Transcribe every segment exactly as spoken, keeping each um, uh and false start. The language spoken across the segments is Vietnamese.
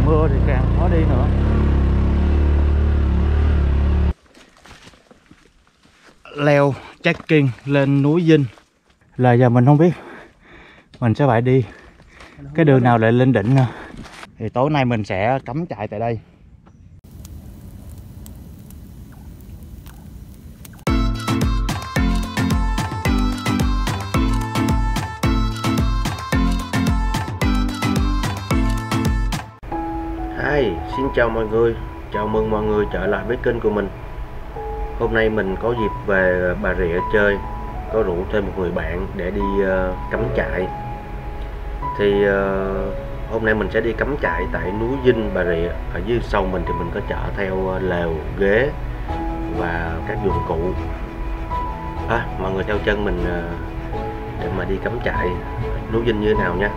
càng mưa thì càng khó đi nữa. Leo trekking lên núi Dinh là giờ mình không biết mình sẽ phải đi cái đường nào để lên đỉnh nữa. Thì tối nay mình sẽ cắm trại tại đây. Hi, xin chào mọi người, chào mừng mọi người trở lại với kênh của mình. Hôm nay mình có dịp về Bà Rịa chơi, có rủ thêm một người bạn để đi uh, cắm trại. Thì uh, hôm nay mình sẽ đi cắm trại tại núi Dinh Bà Rịa. Ở dưới sau mình thì mình có chở theo uh, lều, ghế và các dụng cụ. À, mọi người theo chân mình uh, để mà đi cắm trại núi Dinh như thế nào nha.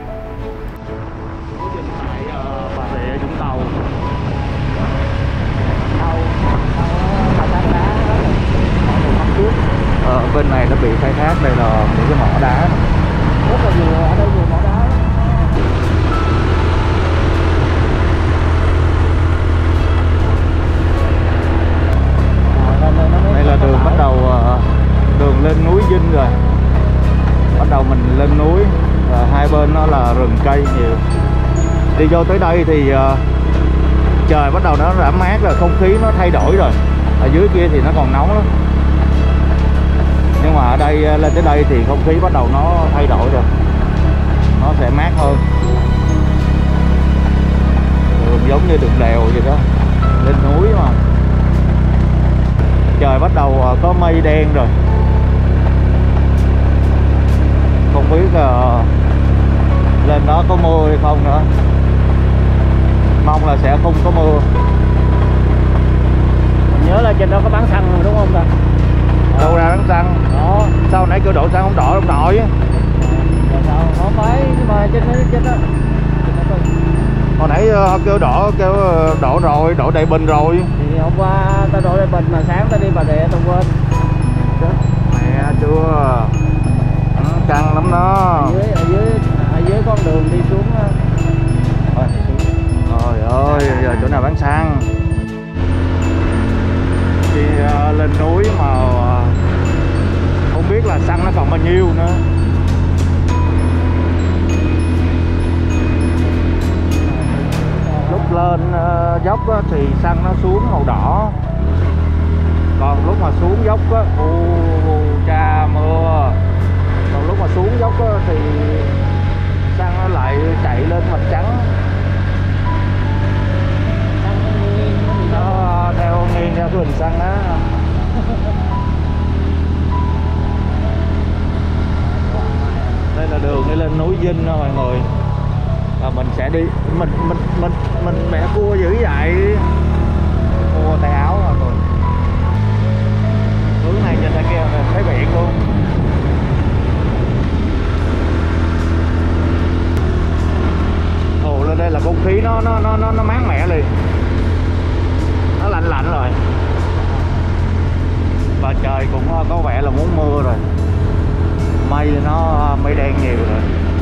Núi Dinh tại uh, Bà Rịa, Vũng Tàu. Ờ, bên này nó bị khai thác, đây là những cái mỏ đá rất là nhiều, ở đây nhiều mỏ đá. Đây là đường bắt đầu, đường lên núi Dinh rồi, bắt đầu mình lên núi và hai bên nó là rừng cây nhiều. Đi vô tới đây thì uh, trời bắt đầu nó đã mát rồi, không khí nó thay đổi rồi. Ở dưới kia thì nó còn nóng lắm, nhưng mà ở đây lên tới đây thì không khí bắt đầu nó thay đổi rồi, nó sẽ mát hơn. Đường giống như đường đèo vậy đó, lên núi mà. Trời bắt đầu có mây đen rồi, không biết uh, lên đó có mưa hay không nữa. Mong là sẽ không có mưa. Mình nhớ là trên đó có bán xăng rồi đúng không ta? Đâu ra bán xăng? Đó. Sao nãy kêu đổ xăng không đổ không nổi á? Sao? Không phải, nhưng mà trên đó, trên đó. Hồi nãy uh, kêu đổ, kêu đổ rồi, đổ đầy bình rồi. Thì hôm qua tao đổ đầy bình mà sáng tao đi Bà Rịa tao quên. Mẹ chưa. Ừ, căng lắm đó. Ở dưới, ở dưới, ở dưới con đường đi xuống. Rồi, trời ơi, giờ chỗ nào bán xăng? Đi uh, lên núi mà uh, không biết là xăng nó còn bao nhiêu nữa. Lúc lên uh, dốc á, thì xăng nó xuống màu đỏ, còn lúc mà xuống dốc á, u cha mưa. Còn lúc mà xuống dốc á, thì xăng nó lại chạy lên màu trắng. Nó theo nghiêng theo cái bình xăng á. Đây là đường đi lên núi Dinh đó mọi người. Và mình sẽ đi, mình mình mình mình bẻ cua dữ vậy, cua tay áo mọi người. Hướng này nhìn ra kia là thấy biển luôn. Ồ, lên đây là không khí nó nó nó nó mát mẻ liền, nó lạnh lạnh rồi, và trời cũng có vẻ là muốn mưa rồi. Mây nó mây đen nhiều rồi,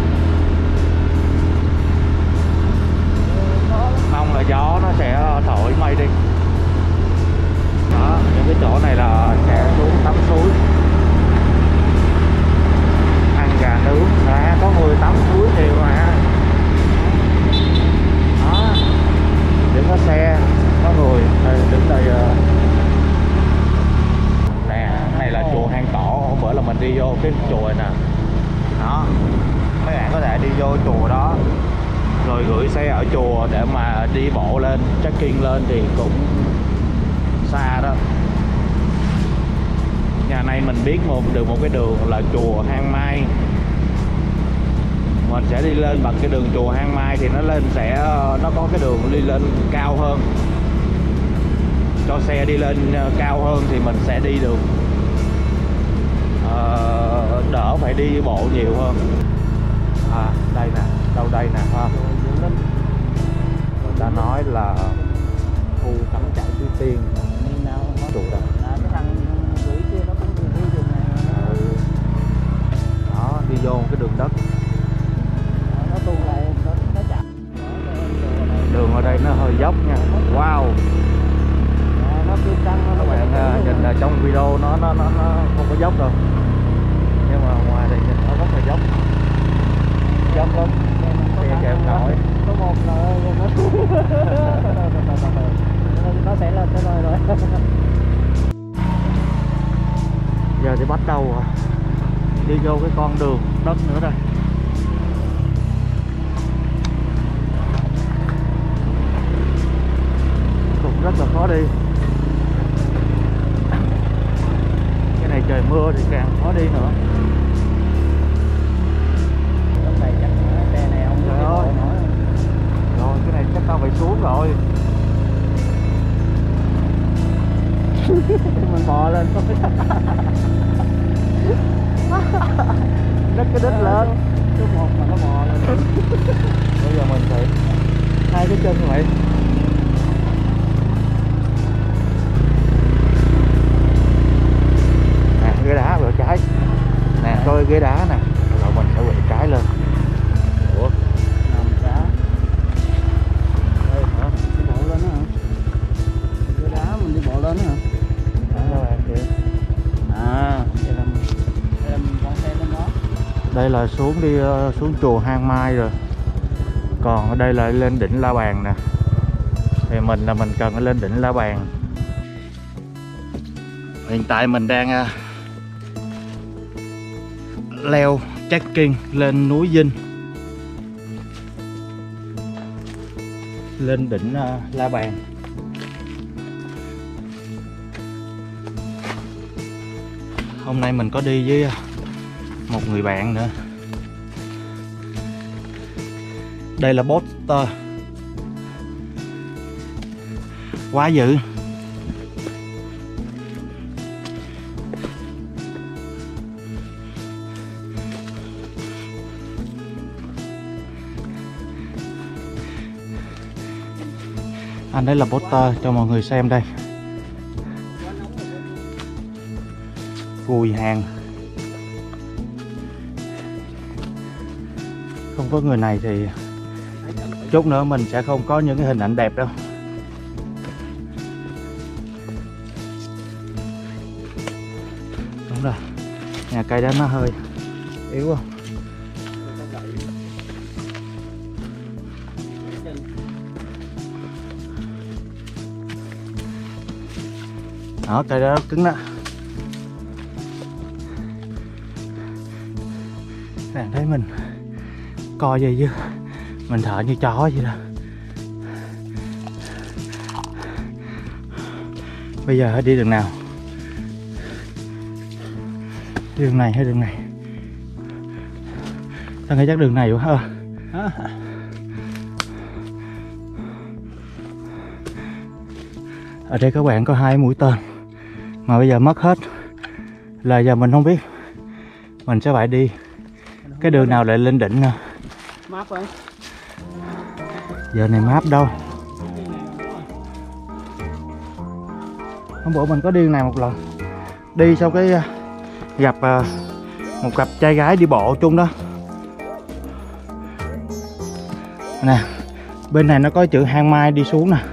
mong là gió nó sẽ thổi mây đi. Đó, những cái chỗ này là sẽ xuống tắm suối, ăn gà nướng. Đã có người tắm suối nhiều mà. Đó, đứng có xe có người đây, đứng đây. Nè, này là chùa Hang Cỏ. Hôm bữa là mình đi vô cái chùa này nè. Đó, mấy bạn có thể đi vô chùa đó rồi gửi xe ở chùa để mà đi bộ lên, trekking lên thì cũng xa đó. Nhà này mình biết một được một cái đường là chùa Hang Mai. Mình sẽ đi lên bằng cái đường chùa Hang Mai thì nó lên sẽ nó có cái đường đi lên cao hơn, cho xe đi lên cao hơn thì mình sẽ đi được ờ, đỡ phải đi bộ nhiều hơn. À đây nè, đâu đây nè ha. Người ta nói là khu cắm trại Suối Tiên. Trụ đây. Cái thằng gửi kia nó cũng đi đường này. Ừ. Đó, đi vô cái đường đất. Nó tu lại nó nó chặt. nó, nó, nó không có dốc đâu, nhưng mà ngoài thì nó rất là dốc, dốc lắm, xe chèo nổi. Có một là nó nó sẽ lên tới nơi rồi. Giờ thì bắt đầu đi vô cái con đường đất nữa đây. Cũng rất là khó đi. Cái này trời mưa thì càng khó đi nữa. Lúc này chắc xe này không có Rồi, đi bộ nổi. rồi cái này chắc tao phải xuống rồi. Mình bò lên thôi. Đứt cái đít lên. Số một mà nó bò lên. Bây giờ mình phải hai cái chân như vậy. Nè ghế đá rồi trái. Nè coi ghế đá nè. Rồi mình sẽ quẹo trái lên. Ủa? Nằm đá. Đây hả? Đi bộ lên đó hả? Cái đá mình đi bộ lên đó hả? À, đây là đây là mình con xe lên đó. Đây là xuống đi uh, xuống chùa Hang Mai rồi. Còn ở đây là lên đỉnh La Bàn nè. Thì mình là mình cần lên đỉnh La Bàn. Hiện tại mình đang uh, leo trekking lên núi Dinh, lên đỉnh uh, La Bàn. Hôm nay mình có đi với một người bạn nữa. Đây là poster quá dữ. Anh đấy là poster cho mọi người xem đây. Gùi hàng. Không có người này thì chút nữa mình sẽ không có những cái hình ảnh đẹp đâu. Đúng rồi, nhà cây đó nó hơi yếu không? Đó, cây đó cứng đó. Bạn thấy mình coi vậy chứ mình thở như chó vậy đó. Bây giờ đi đường nào? Đi đường này hay đường này? Tao nghĩ chắc đường này quá. À. Ở đây các bạn có hai mũi tên mà bây giờ mất hết, là giờ mình không biết mình sẽ phải đi cái đường nào để lên đỉnh nữa. Map ơi. Giờ này map đâu? Hôm bữa mình có đi đường này một lần. Đi sau cái gặp một cặp trai gái đi bộ chung đó. Nè, bên này nó có chữ Hang Mai đi xuống nè.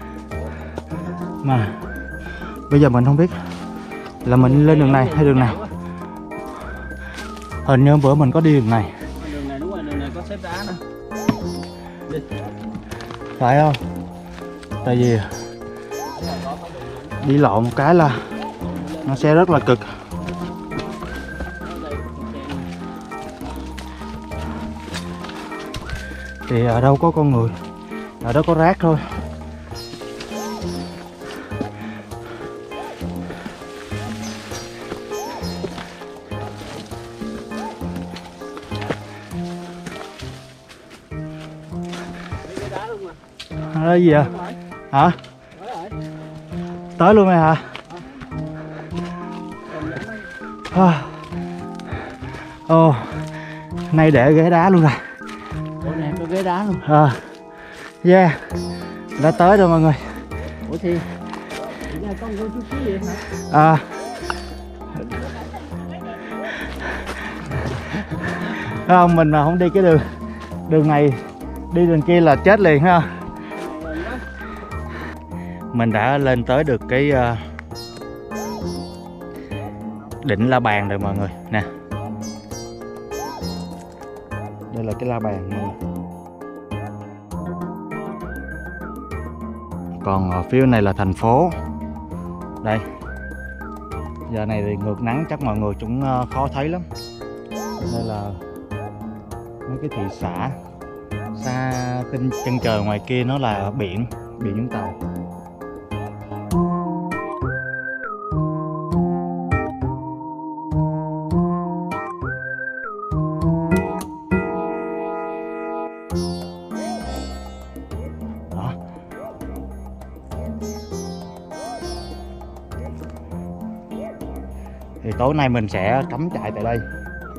Mà bây giờ mình không biết là mình lên đường này hay đường nào. Hình như hôm bữa mình có đi đường này. Đường này đúng rồi, đường này có xếp đá nè. Đi. Phải không? Tại vì đi lộn một cái là nó sẽ rất là cực. Thì ở đâu có con người, ở đó có rác thôi. Đó gì vậy? Hả? Tới luôn rồi hả? Ồ, oh, nay để ghế đá luôn rồi. Ủa nè, có ghế đá luôn. À, yeah, đã tới rồi mọi người. Ủa thì có một chút xíu vậy hả? À, không, mình mà không đi cái đường đường này, đi đường kia là chết liền ha. Mình đã lên tới được cái uh, đỉnh La Bàn rồi mọi người nè. Đây là cái La Bàn mọi người. Còn ở phía này là thành phố. Đây. Giờ này thì ngược nắng chắc mọi người cũng khó thấy lắm. Đây là mấy cái thị xã. Xa trên chân trời ngoài kia nó là biển, biển Vũng Tàu. Đó. Thì tối nay mình sẽ cắm trại tại đây.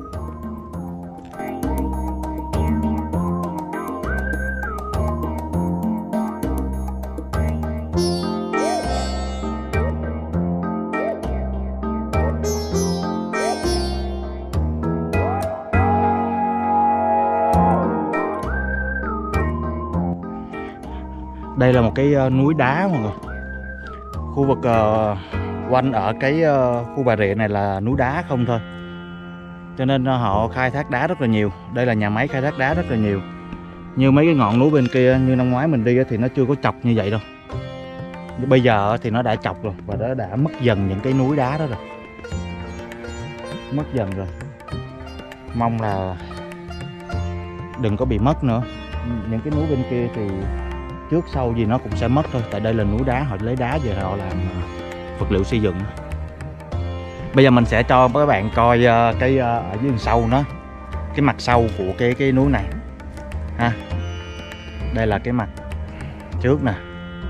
Đây là một cái uh, núi đá mọi người. Khu vực uh, quanh ở cái uh, khu Bà Rịa này là núi đá không thôi. Cho nên uh, họ khai thác đá rất là nhiều. Đây là nhà máy khai thác đá rất là nhiều. Như mấy cái ngọn núi bên kia như năm ngoái mình đi thì nó chưa có chọc như vậy đâu. Bây giờ thì nó đã chọc rồi và nó đã mất dần những cái núi đá đó rồi. Mất dần rồi. Mong là đừng có bị mất nữa. Những cái núi bên kia thì trước sau gì nó cũng sẽ mất thôi. Tại đây là núi đá, họ lấy đá về họ làm vật liệu xây dựng. Bây giờ mình sẽ cho các bạn coi cái ở dưới sau nó, cái mặt sau của cái cái núi này ha. Đây là cái mặt trước nè.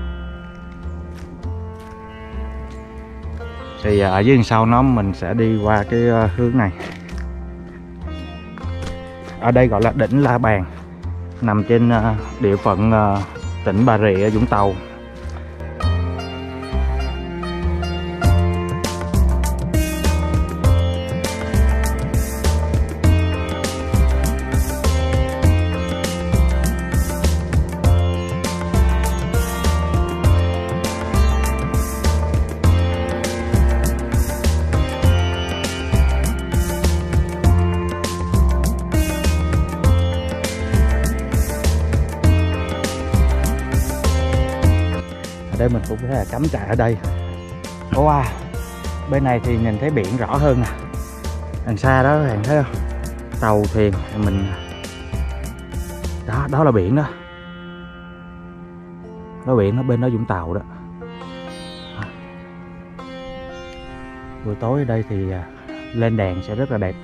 Thì ở dưới sau nó mình sẽ đi qua cái hướng này. Ở đây gọi là đỉnh La Bàn, nằm trên địa phận tỉnh Bà Rịa, Vũng Tàu. Đây mình cũng có thể cắm trại ở đây. Wow, bên này thì nhìn thấy biển rõ hơn nè. Đằng xa đó các bạn thấy không? Tàu thuyền mình đó, đó là biển đó. Đó biển nó bên đó Vũng Tàu đó. Buổi tối ở đây thì lên đèn sẽ rất là đẹp.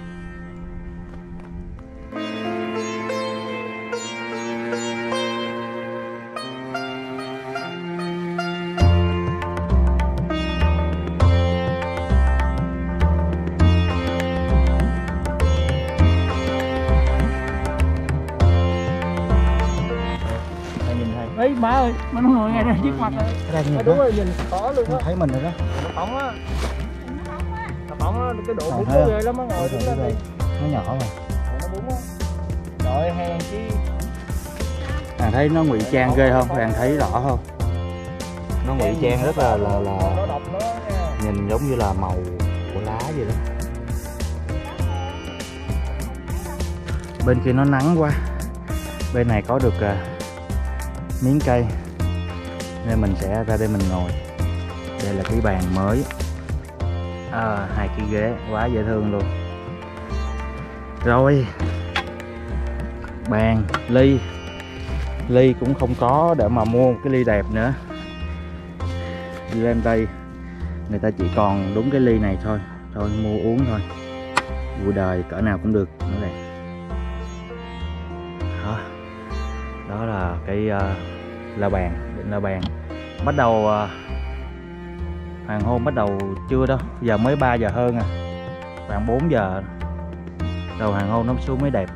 Ê má ơi, má nó ngồi ngay đây trước mặt rồi. Đây nhìn Đúng rồi, nhìn khó luôn á. Thấy mình rồi đó. Nó bóng á. Nó bóng á, cái độ bún nó ghê lắm á, ngồi đứng lên đi. Nó nhỏ mà. Nó bún á. Trời hèn chi. Bạn thấy nó ngụy trang ghê không? Bạn thấy rõ không? Nó ngụy trang rất là là là nó độc nó nha. Nhìn giống như là màu của lá vậy đó. Bên kia nó nắng quá. Bên này có được uh, miếng cây nên mình sẽ ra đây mình ngồi. Đây là cái bàn mới, à, hai cái ghế quá dễ thương luôn. Rồi bàn, ly ly cũng không có để mà mua một cái ly đẹp nữa. Đi lên đây người ta chỉ còn đúng cái ly này thôi, thôi mua uống thôi, vui đời cỡ nào cũng được nữa này. Đó, đó là cái uh, La Bàn, đỉnh La Bàn. Bắt đầu uh, hoàng hôn bắt đầu chưa đâu, giờ mới ba giờ hơn à, khoảng bốn giờ đầu hoàng hôn nó xuống mới đẹp.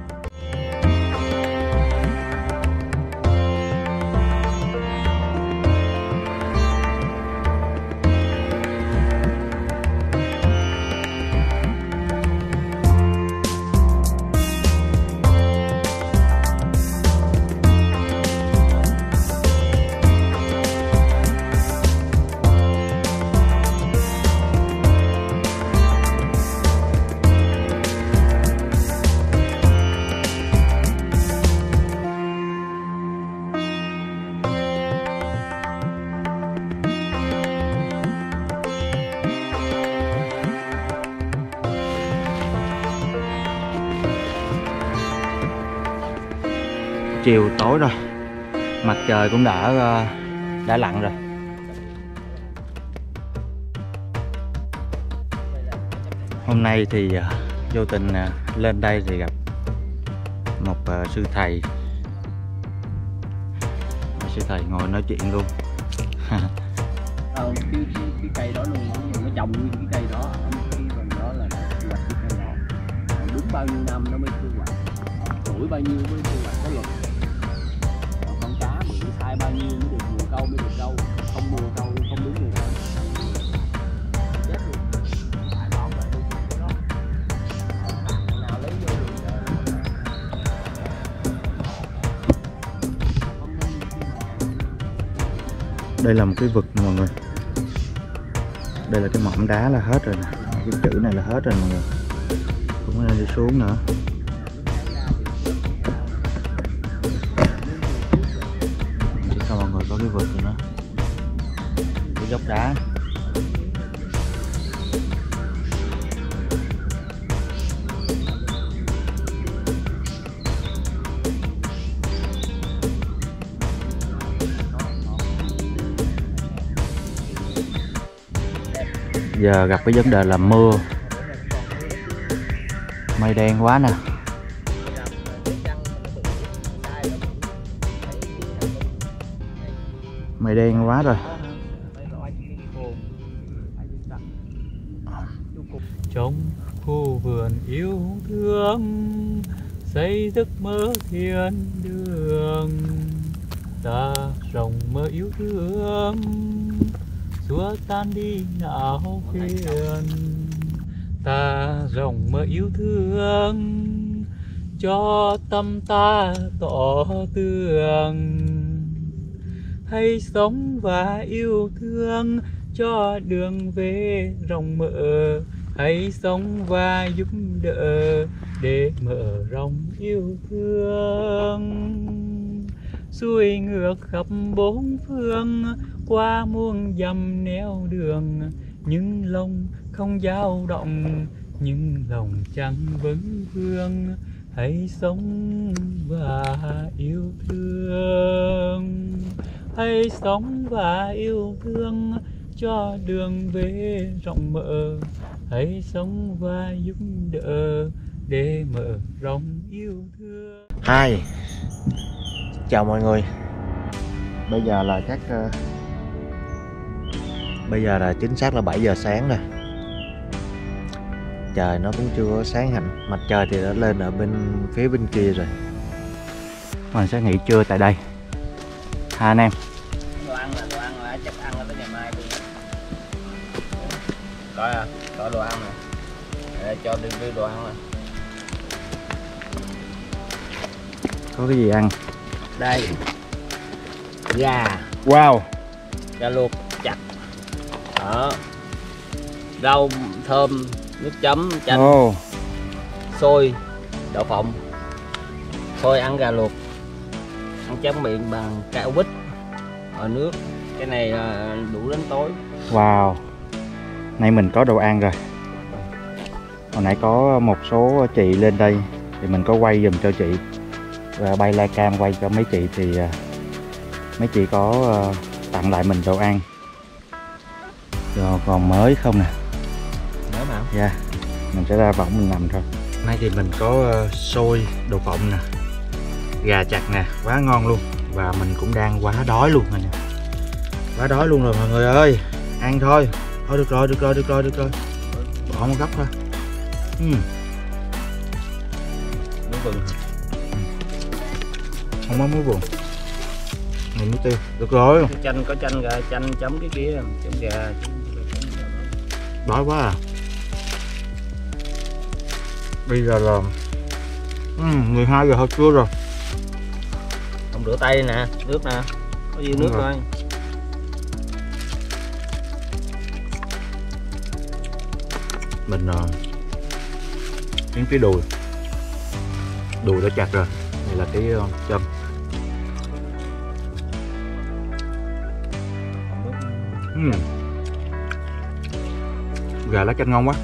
chiều tối rồi, mặt trời cũng đã đã lặn rồi. Hôm nay thì vô tình lên đây thì gặp một sư thầy. Sư thầy ngồi nói chuyện luôn. Ờ, cái, cái, cái cây đó luôn, nó trồng nguyên cái cây đó, cái phần đó là thu hoạch cái cây đó. Còn đúng bao nhiêu năm nó mới thu hoạch, tuổi bao nhiêu mới thu hoạch có luật. Còn con cá bự thai bao nhiêu mới được mùa câu mới được câu, không mùa câu không đúng mùa câu. Chết luôn. Phải bỏ về đi cái đó. Nào lấy vô được. Đây là một cái vực mọi người. Đây là cái mỏm đá là hết rồi nè. Cái chữ này là hết rồi mọi người. Không có nên đi xuống nữa. Chỉ sao mọi người có cái vực rồi đó. Cái dốc đá. Giờ gặp cái vấn đề là mưa, mây đen quá nè. Mây đen quá rồi. Trong khu vườn yêu thương, xây giấc mơ thiên đường, ta rộng mơ yêu thương, xua tan đi não phiền. Ta rộng mơ yêu thương, cho tâm ta tỏ tường. Hãy sống và yêu thương, cho đường về rộng mở. Hãy sống và giúp đỡ, để mở rộng yêu thương. Xuôi ngược khắp bốn phương, qua muôn dặm nẻo đường. Nhưng lòng không dao động, nhưng lòng chẳng vấn vương. Hãy sống và yêu thương. Hãy sống và yêu thương, cho đường về rộng mở. Hãy sống và giúp đỡ, để mở rộng yêu thương. Hai. Chào mọi người. Bây giờ là chắc uh, bây giờ là chính xác là bảy giờ sáng rồi. Trời nó cũng chưa có sáng hẳn. Mặt trời thì đã lên ở bên phía bên kia rồi. Mình sẽ nghỉ trưa tại đây ha anh em. Đồ ăn là đồ ăn là chắc ăn là tới ngày mai luôn. Coi à, coi đồ ăn nè. Để cho đi đưa đồ ăn nè. Có cái gì ăn? Đây. Gà. Wow. Gà luộc chặt. Đó. Rau thơm, nước chấm, chanh, Oh. xôi, đậu phộng. Xôi ăn gà luộc. Ăn chấm miệng bằng cạo quýt ở nước. Cái này là đủ đến tối. Wow. Nay mình có đồ ăn rồi. Hồi nãy có một số chị lên đây thì mình có quay giùm cho chị. Và bay la cam quay cho mấy chị thì uh, mấy chị có uh, tặng lại mình đồ ăn. Rồi còn mới không nè. Mới mà. Dạ. Yeah. Mình sẽ ra võng mình làm thôi. Nay thì mình có uh, xôi, đậu phộng nè, gà chặt nè, quá ngon luôn. Và mình cũng đang quá đói luôn rồi nè. Quá đói luôn rồi mọi người ơi. Ăn thôi. Thôi được rồi, được rồi, được rồi, được rồi. Bỏ một góc thôi. uhm. Muối vừng. Không có muối vừng. Này muối tiêu. Được rồi. Chanh có chanh gà, chanh chấm cái kia, chấm gà. Đói quá à. Bây giờ là uhm, mười hai giờ hơi trưa rồi. Không rửa tay nè, nước nè. Có gì nước thôi. Mình uh, đến cái đùi. Đùi đã chặt rồi. Đây là cái uh, châm. uhm. Gà lá chanh ngon quá.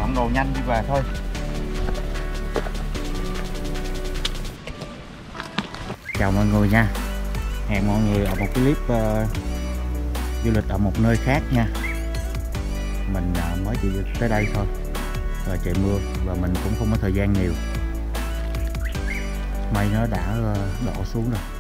dọn đồ nhanh đi về thôi. Chào mọi người nha. Hẹn mọi người ở một cái clip uh, du lịch ở một nơi khác nha. Mình uh, mới chỉ tới đây thôi, rồi trời mưa và mình cũng không có thời gian nhiều. Mây nó đã uh, đổ xuống rồi.